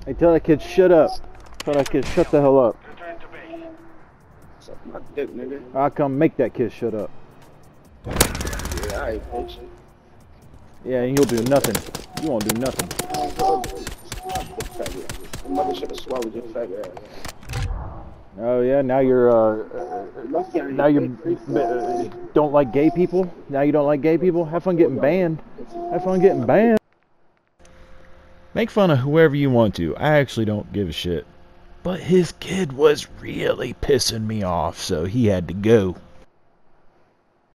Hey, tell that kid shut up. Tell that kid shut the hell up. Suck my dick, nigga. I'll come make that kid shut up. Yeah, alright, bitch. Yeah, and you'll do nothing. You won't do nothing. Your mother should have swallowed your faggot ass. Oh yeah, now you're don't like gay people. Now you don't like gay people. Have fun getting banned. Have fun getting banned. Make fun of whoever you want to. I actually don't give a shit. But his kid was really pissing me off, so he had to go.